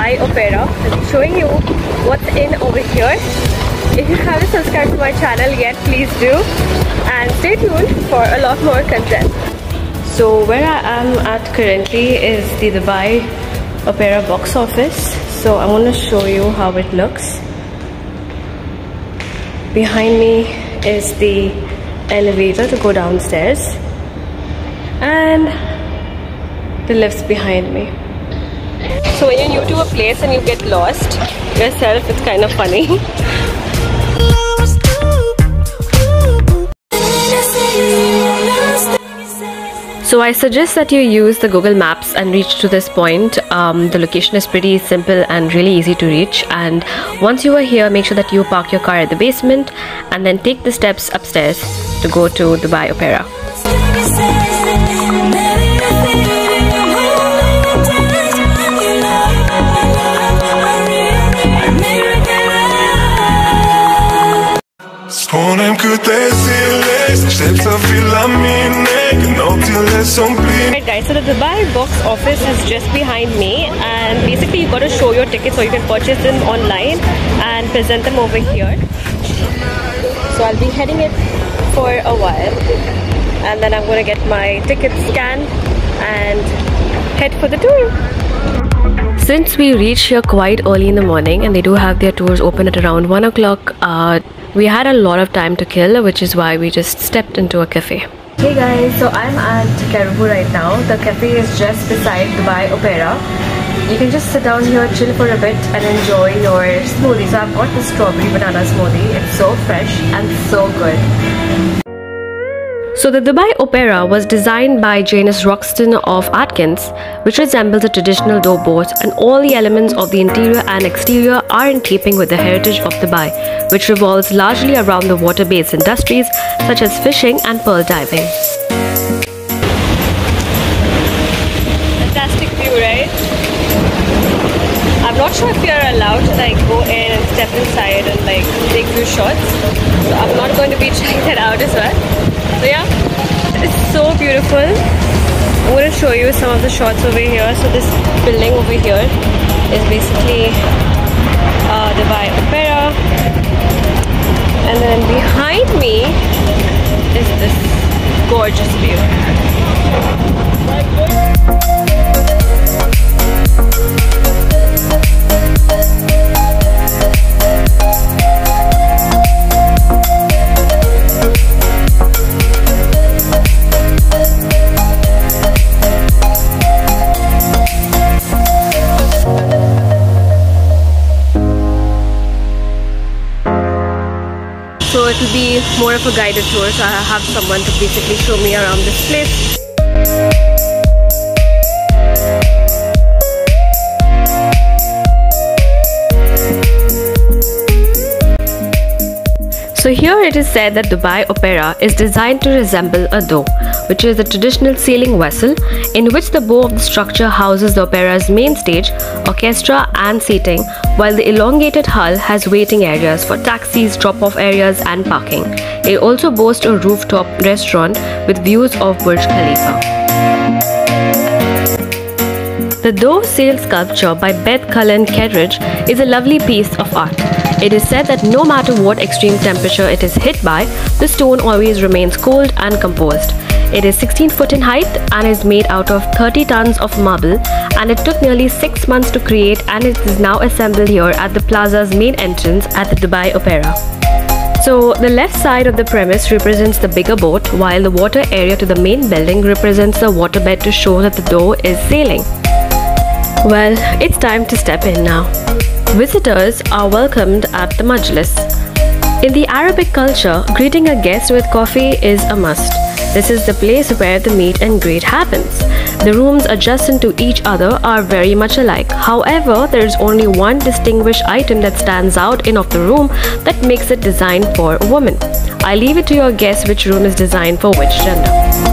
Dubai Opera. I'll be showing you what's in over here. If you haven't subscribed to my channel yet, please do, and stay tuned for a lot more content. So where I am at currently is the Dubai Opera box office. So I want to show you how it looks. Behind me is the elevator to go downstairs, and the lift's behind me. So when you're new to a place and you get lost yourself, it's kind of funny. So I suggest that you use the Google Maps and reach to this point. The location is pretty simple and really easy to reach. And once you are here, make sure that you park your car at the basement and then take the steps upstairs to go to Dubai Opera. Alright guys, so the Dubai box office is just behind me, and basically you got to show your tickets or you can purchase them online and present them over here. So I'll be heading it for a while, and then I'm going to get my ticket scanned and head for the tour. Since we reached here quite early in the morning and they do have their tours open at around 1 o'clock, we had a lot of time to kill, which is why we just stepped into a cafe. Hey guys, so I'm at Caribou right now. The cafe is just beside Dubai Opera. You can just sit down here, chill for a bit and enjoy your smoothie. So I've got the strawberry banana smoothie. It's so fresh and so good. So the Dubai Opera was designed by Janus Roxton of Atkins, which resembles a traditional dough boat, and all the elements of the interior and exterior are in keeping with the heritage of Dubai, which revolves largely around the water-based industries such as fishing and pearl diving. Fantastic view, right? I'm not sure if you're allowed to go in and step inside and take few shots, so I'm not going to be checking that out as well. So yeah, it's so beautiful. I'm going to show you some of the shots over here. So this building over here is basically Dubai Opera, and then behind me is this gorgeous view. So it will be more of a guided tour, so I have someone to basically show me around this place. So here it is said that Dubai Opera is designed to resemble a dhow, which is a traditional sailing vessel in which the bow of the structure houses the opera's main stage, orchestra and seating, while the elongated hull has waiting areas for taxis, drop-off areas and parking. It also boasts a rooftop restaurant with views of Burj Khalifa. The Dhow sail sculpture by Beth Cullen Kedridge is a lovely piece of art. It is said that no matter what extreme temperature it is hit by, the stone always remains cold and composed. It is 16 foot in height and is made out of 30 tons of marble, and it took nearly 6 months to create, and it is now assembled here at the plaza's main entrance at the Dubai Opera. So the left side of the premise represents the bigger boat, while the water area to the main building represents the waterbed to show that the Dhow is sailing. Well, it's time to step in now. Visitors are welcomed at the Majlis. In the Arabic culture, greeting a guest with coffee is a must. This is the place where the meet and greet happens. The rooms adjacent to each other are very much alike. However, there is only one distinguished item that stands out in of the room that makes it designed for a woman. I leave it to your guess which room is designed for which gender.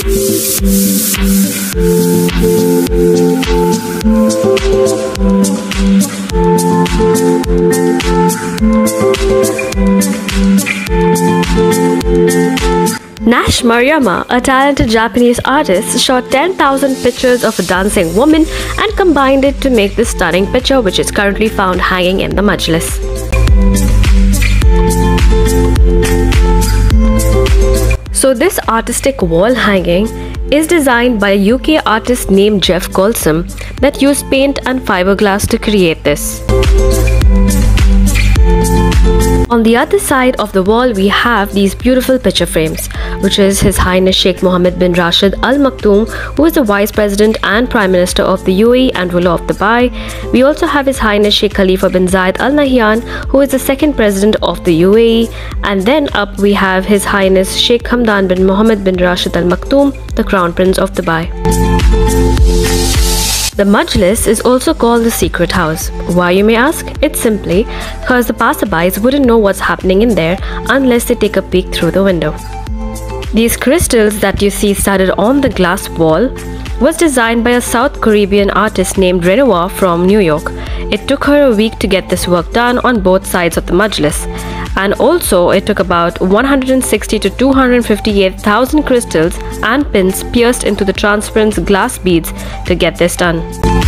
Nash Mariyama, a talented Japanese artist, shot 10,000 pictures of a dancing woman and combined it to make this stunning picture, which is currently found hanging in the Majlis. So this artistic wall hanging is designed by a UK artist named Jeff Colson that used paint and fiberglass to create this. On the other side of the wall, we have these beautiful picture frames, which is His Highness Sheikh Mohammed bin Rashid Al Maktoum, who is the Vice President and Prime Minister of the UAE and ruler of Dubai. We also have His Highness Sheikh Khalifa bin Zayed Al Nahyan, who is the second President of the UAE. And then up we have His Highness Sheikh Hamdan bin Mohammed bin Rashid Al Maktoum, the Crown Prince of Dubai. The Majlis is also called the secret house. Why, you may ask? It's simply because the passerbys wouldn't know what's happening in there unless they take a peek through the window. These crystals that you see studded on the glass wall was designed by a South Caribbean artist named Renoir from New York. It took her a week to get this work done on both sides of the Majlis. And also it took about 160 to 258,000 crystals and pins pierced into the transparent glass beads to get this done.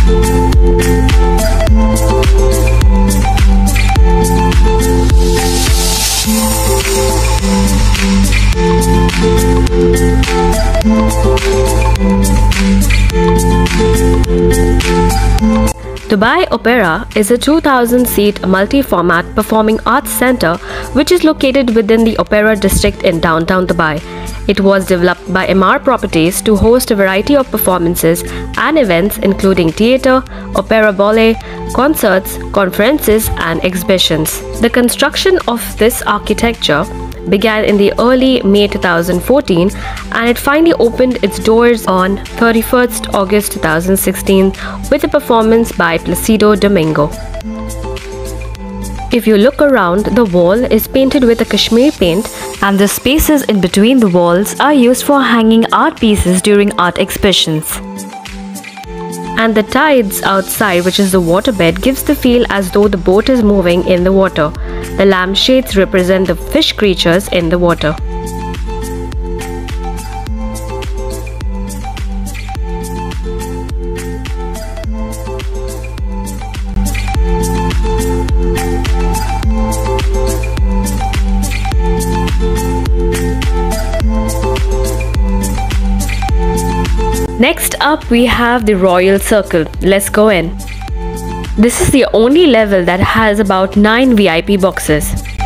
Dubai Opera is a 2,000-seat multi-format performing arts center which is located within the Opera district in downtown Dubai. It was developed by MR Properties to host a variety of performances and events including theatre, opera ballet, concerts, conferences and exhibitions. The construction of this architecture began in the early May 2014 and it finally opened its doors on 31st August 2016 with a performance by Placido Domingo. If you look around, the wall is painted with a Kashmir paint and the spaces in between the walls are used for hanging art pieces during art exhibitions. And the tides outside, which is the waterbed, gives the feel as though the boat is moving in the water. The lampshades represent the fish creatures in the water. Next up we have the Royal Circle. Let's go in. This is the only level that has about 9 VIP boxes.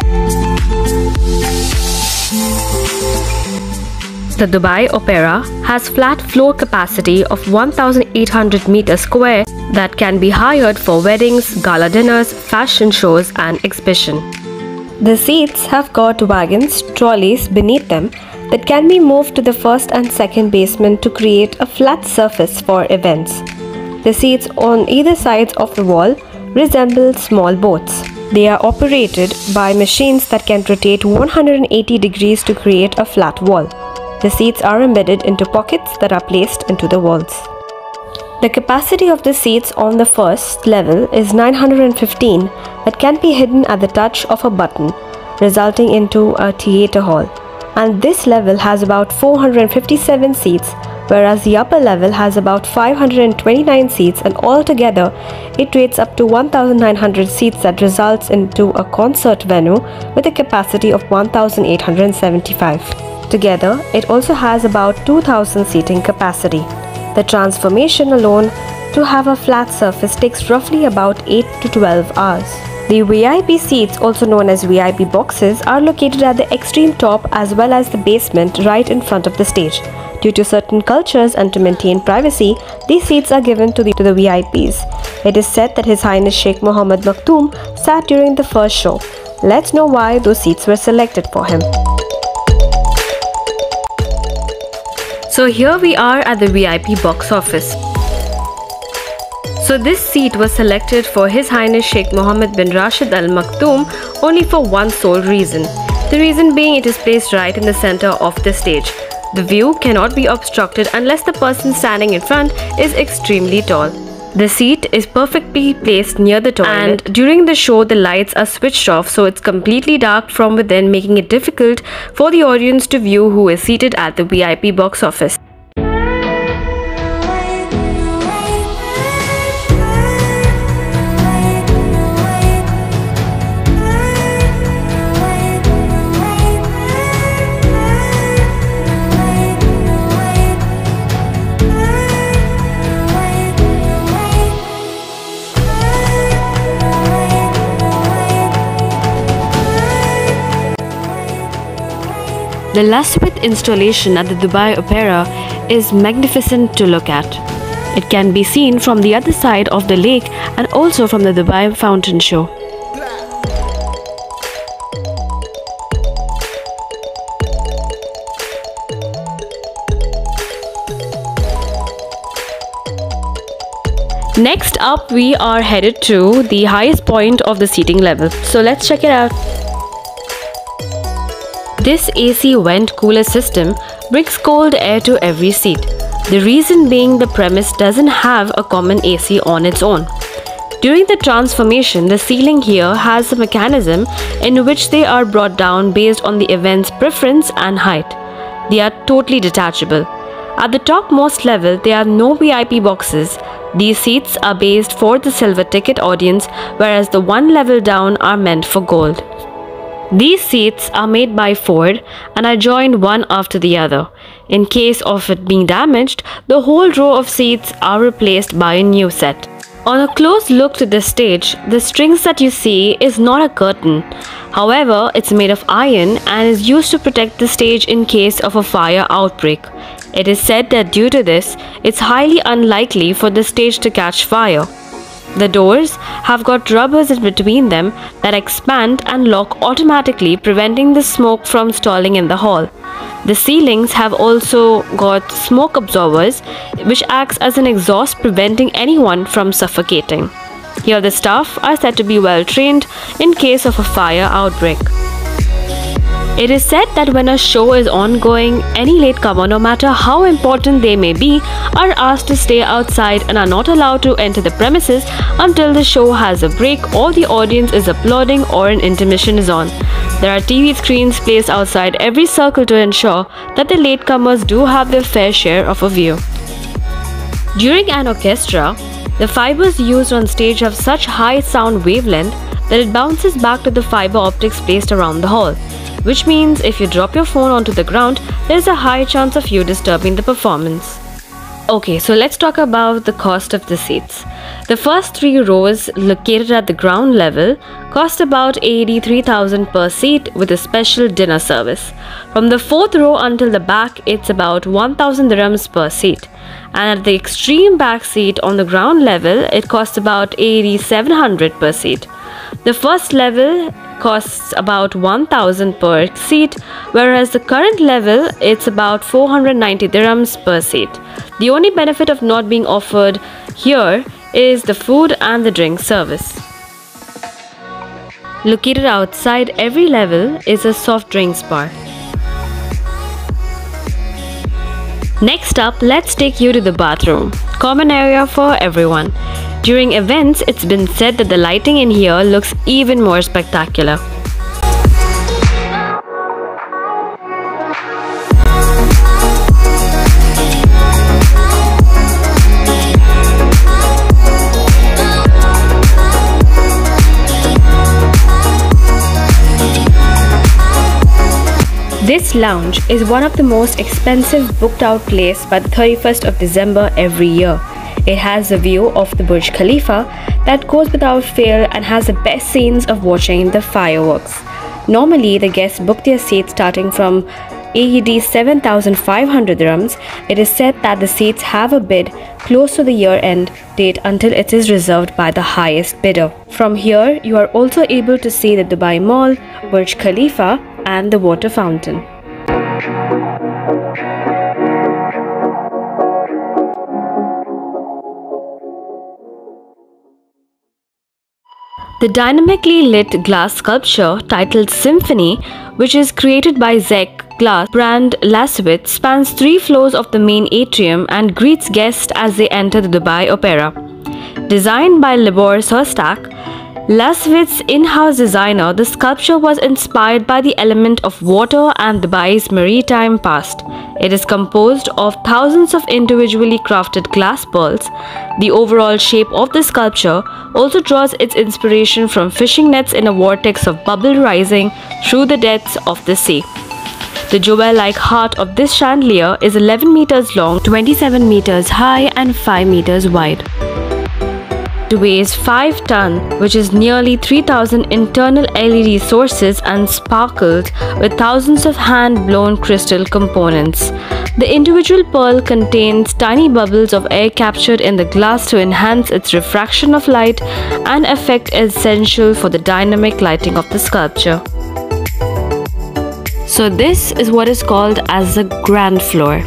The Dubai Opera has flat floor capacity of 1,800 meters square that can be hired for weddings, gala dinners, fashion shows and exhibition. The seats have got wagons, trolleys beneath them that can be moved to the first and second basement to create a flat surface for events. The seats on either sides of the wall resemble small boats. They are operated by machines that can rotate 180 degrees to create a flat wall. The seats are embedded into pockets that are placed into the walls. The capacity of the seats on the first level is 915 that can be hidden at the touch of a button, resulting into a theatre hall. And this level has about 457 seats, whereas the upper level has about 529 seats, and altogether it rates up to 1,900 seats that results into a concert venue with a capacity of 1,875. Together, it also has about 2,000 seating capacity. The transformation alone to have a flat surface takes roughly about 8 to 12 hours. The VIP seats, also known as VIP boxes, are located at the extreme top as well as the basement right in front of the stage. Due to certain cultures and to maintain privacy, these seats are given to the VIPs. It is said that His Highness Sheikh Mohammed Maktoum sat during the first show. Let's know why those seats were selected for him. So here we are at the VIP box office. So this seat was selected for His Highness Sheikh Mohammed bin Rashid Al Maktoum only for one sole reason. The reason being it is placed right in the center of the stage. The view cannot be obstructed unless the person standing in front is extremely tall. The seat is perfectly placed near the toilet, and during the show the lights are switched off, so it's completely dark from within, making it difficult for the audience to view who is seated at the VIP box office. The lush with installation at the Dubai Opera is magnificent to look at. It can be seen from the other side of the lake and also from the Dubai Fountain Show. Next up, we are headed to the highest point of the seating level. So let's check it out. This AC vent cooler system brings cold air to every seat. The reason being the premise doesn't have a common AC on its own. During the transformation, the ceiling here has a mechanism in which they are brought down based on the event's preference and height. They are totally detachable. At the topmost level, there are no VIP boxes. These seats are based for the silver ticket audience, whereas the one level down are meant for gold. These seats are made by Ford and are joined one after the other. In case of it being damaged, the whole row of seats are replaced by a new set. On a close look to this stage, the strings that you see is not a curtain. However, it's made of iron and is used to protect the stage in case of a fire outbreak. It is said that due to this, it's highly unlikely for the stage to catch fire. The doors have got rubbers in between them that expand and lock automatically, preventing the smoke from stalling in the hall. The ceilings have also got smoke absorbers, which acts as an exhaust, preventing anyone from suffocating. Here the staff are said to be well trained in case of a fire outbreak. It is said that when a show is ongoing, any latecomer, no matter how important they may be, are asked to stay outside and are not allowed to enter the premises until the show has a break or the audience is applauding or an intermission is on. There are TV screens placed outside every circle to ensure that the latecomers do have their fair share of a view. During an orchestra, the fibers used on stage have such high sound wavelength that it bounces back to the fiber optics placed around the hall, which means if you drop your phone onto the ground, there is a high chance of you disturbing the performance. Okay, so let's talk about the cost of the seats. The first 3 rows located at the ground level cost about 83,000 per seat with a special dinner service. From the 4th row until the back, it's about 1,000 dirhams per seat. And at the extreme back seat on the ground level, it costs about 8,700 per seat. The first level costs about 1,000 per seat, whereas the current level it's about 490 dirhams per seat. The only benefit of not being offered here is the food and the drink service. Located outside every level is a soft drinks bar. Next up, let's take you to the bathroom, common area for everyone. During events, it's been said that the lighting in here looks even more spectacular. This lounge is one of the most expensive booked out places by the 31st of December every year. It has a view of the Burj Khalifa that goes without fail and has the best scenes of watching the fireworks. Normally, the guests book their seats starting from AED 7,500 dirhams. It is said that the seats have a bid close to the year-end date until it is reserved by the highest bidder. From here, you are also able to see the Dubai Mall, Burj Khalifa, and the water fountain. The dynamically lit glass sculpture titled Symphony, which is created by Sheikh, glass brand Laswitz spans 3 floors of the main atrium and greets guests as they enter the Dubai Opera. Designed by Libor Sostak, Laswitz's in-house designer, the sculpture was inspired by the element of water and Dubai's maritime past. It is composed of thousands of individually crafted glass pearls. The overall shape of the sculpture also draws its inspiration from fishing nets in a vortex of bubble rising through the depths of the sea. The jewel-like heart of this chandelier is 11 meters long, 27 meters high and 5 meters wide. It weighs 5 tons, which is nearly 3,000 internal LED sources and sparkles with thousands of hand-blown crystal components. The individual pearl contains tiny bubbles of air captured in the glass to enhance its refraction of light, an effect essential for the dynamic lighting of the sculpture. So this is what is called as the grand floor.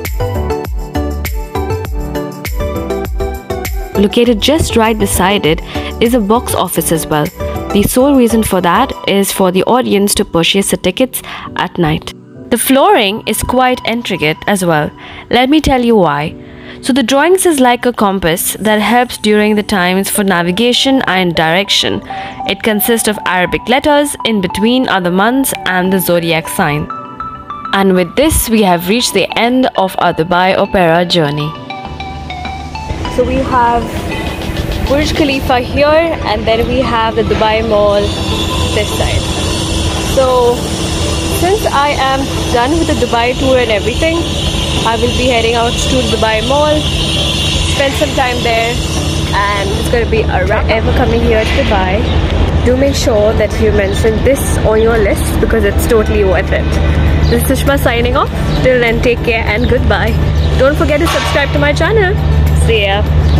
Located just right beside it is a box office as well. The sole reason for that is for the audience to purchase the tickets at night. The flooring is quite intricate as well. Let me tell you why. So the drawings is like a compass that helps during the times for navigation and direction. It consists of Arabic letters, in between are the months and the zodiac sign. And with this we have reached the end of our Dubai Opera journey. So we have Burj Khalifa here and then we have the Dubai Mall this side. So since I am done with the Dubai tour and everything, I will be heading out to the Dubai Mall, spend some time there, and it's going to be a wrap. Ever coming here to Dubai, do make sure that you mention this on your list because it's totally worth it. This is Sushma signing off. Till then, take care and goodbye. Don't forget to subscribe to my channel. See ya.